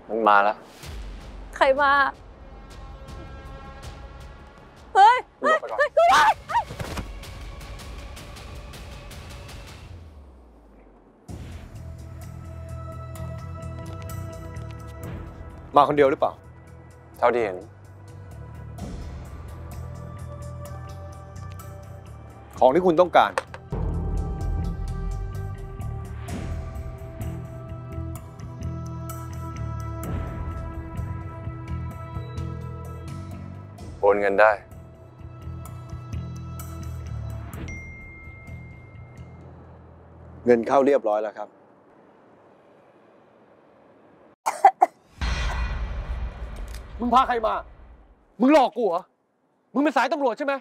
มันมาแล้วใครมาเฮ้ยมาคนเดียวหรือเปล่าเท่าที่เห็นของที่คุณต้องการโอนเงินได้เงินเข้าเรียบร้อยแล้วครับมึงพาใครมามึงหลอกกูเหรอมึงเป็นสายตำรวจใช่ไหม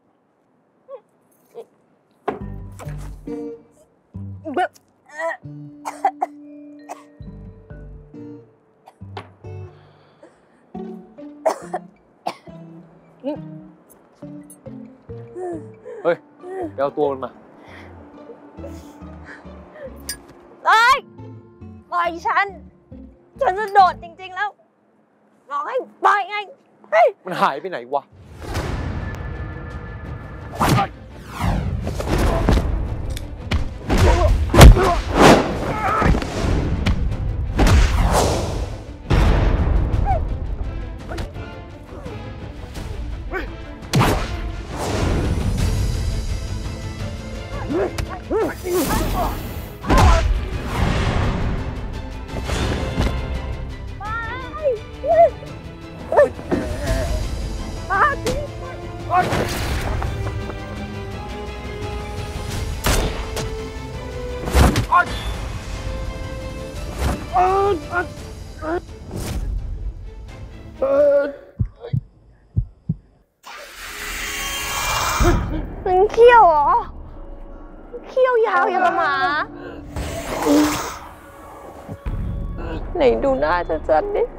เฮ้ยไปเอาตัวมันมาปล่อยฉันจะโดดจริงๆแล้วร้องให้ปล่อยไงมันหายไปไหนวะมันเขี้ยวเหรอเขี้ยวยาวอย่างกับหมาไหนดูหน้าจัดๆดิ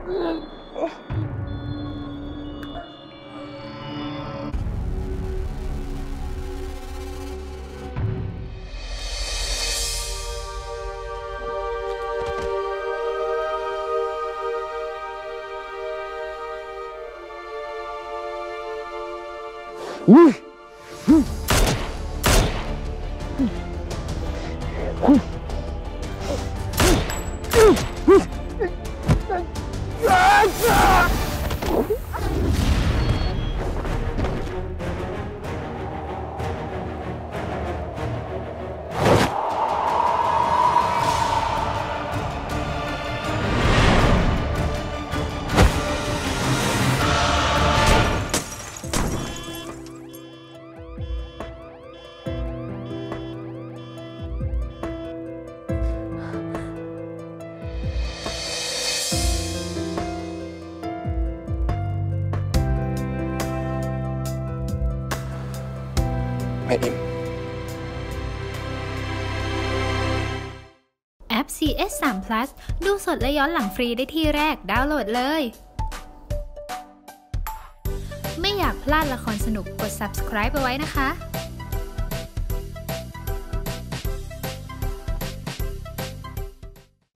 ไม่อิ่มแอป CS3 Plus ดูสดและย้อนหลังฟรีได้ที่แรกดาวน์โหลดเลย ไม่อยากพลาดละครสนุกกด subscribe เอาไว้นะคะ